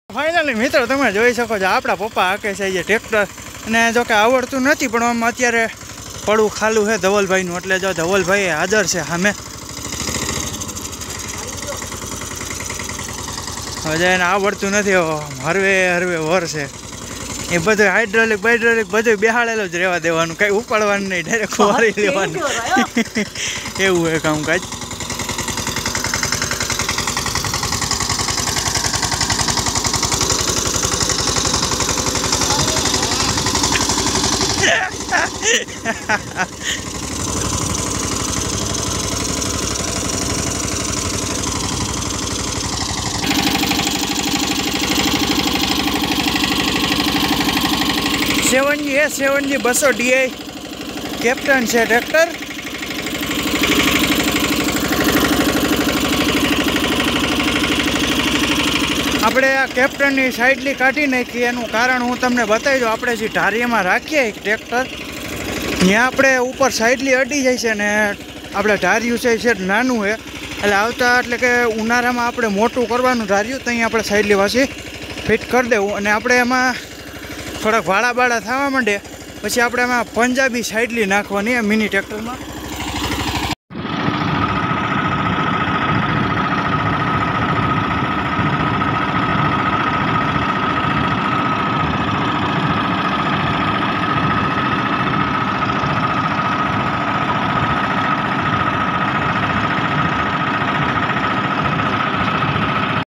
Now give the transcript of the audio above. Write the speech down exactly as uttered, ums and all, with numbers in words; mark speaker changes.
Speaker 1: finally મિત્રો તમે જોઈ શકો છો આપણા પપ્પા હાકે છે જે ટ્રેક્ટર અને જો કે આવડતું નથી પણ આમ અત્યારે પડું ખાલું છે ધવલભાઈનું એટલે જો ધવલભાઈ હાજર છે સામે હવે એને આવડતું નથી હરવે હરવે વર છે એ બધું હાઇડ્રોલિક બાઇડ્રોલિક બધું બેહાડેલું જ રહેવા દેવાનું કંઈ ઉપાડવાનું નહીં ડાયરેક્ટ ખોવારી લેવાનું એવું છે કામકાજ सेवन जी है सेवन जी बसो डी आई कैप्टन से ट्रेक्टर આપણે આ કેપ્ટનની સાઈડલી કાઢી નાખી એનું કારણ હું તમને બતાવી દઉં આપણે જે ઢારિયામાં રાખીએ ટ્રેક્ટર ત્યાં આપણે ઉપર સાઈડલી અડી જાય છે ને આપણે ઢાર્યું છે છે નાનું છે એટલે આવતા એટલે કે ઉનાળામાં આપણે મોટું કરવાનું ઢાર્યું તો અહીંયા આપણે સાઈડલી પાછી ફિટ કરી દેવું અને આપણે એમાં થોડાક વાળા બાળા થવા માંડે પછી આપણે એમાં પંજાબી સાઈડલી નાખવાની મિની ટ્રેક્ટરમાં